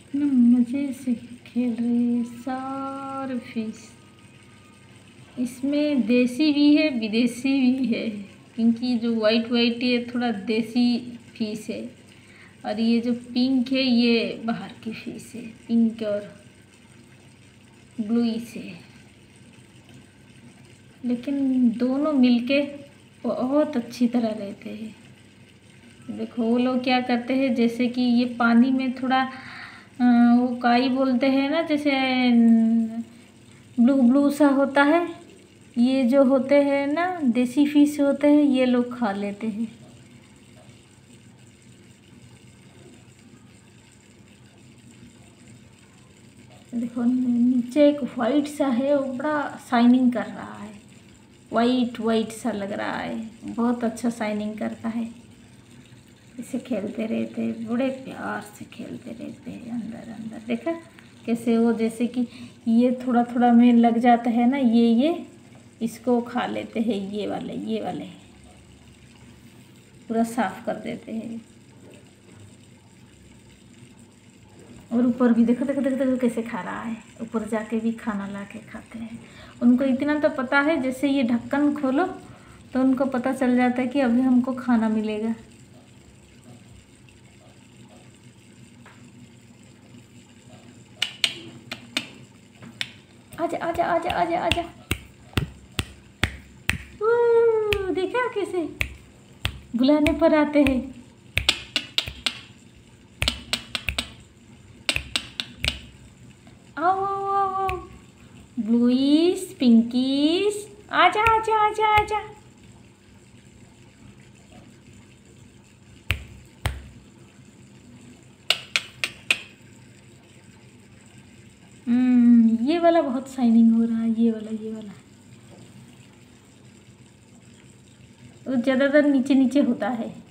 कितना मज़े से खेल रही है सारे फिश। इसमें देसी भी है विदेशी भी है, क्योंकि जो वाइट वाइट है थोड़ा देसी फिश है, और ये जो पिंक है ये बाहर की फिश है, पिंक और ब्लू से। लेकिन दोनों मिलके बहुत अच्छी तरह रहते हैं। देखो वो लोग क्या करते हैं, जैसे कि ये पानी में थोड़ा वो काई बोलते हैं ना, जैसे ब्लू ब्लू सा होता है, ये जो होते हैं ना देसी फिश होते हैं, ये लोग खा लेते हैं। देखो नीचे एक वाइट सा है, वो बड़ा शाइनिंग कर रहा है, वाइट वाइट सा लग रहा है, बहुत अच्छा शाइनिंग करता है। इसे खेलते रहते हैं, बड़े प्यार से खेलते रहते हैं अंदर अंदर। देखा कैसे वो, जैसे कि ये थोड़ा थोड़ा में लग जाता है ना, ये इसको खा लेते हैं, ये वाले पूरा साफ कर देते हैं। और ऊपर भी देखो देखो देखो देखो कैसे खा रहा है, ऊपर जाके भी खाना ला के खाते हैं। उनको इतना तो पता है, जैसे ये ढक्कन खोलो तो उनको पता चल जाता है कि अभी हमको खाना मिलेगा। आजा आजा आजा आजा आजा। देखा कैसे बुलाने पर आते हैं। आओ आओ आओ आओ, ब्लूइश पिंकिश, आजा आजा आजा आजा। ये वाला बहुत शाइनिंग हो रहा है, ये वाला वो ज़्यादातर नीचे नीचे होता है।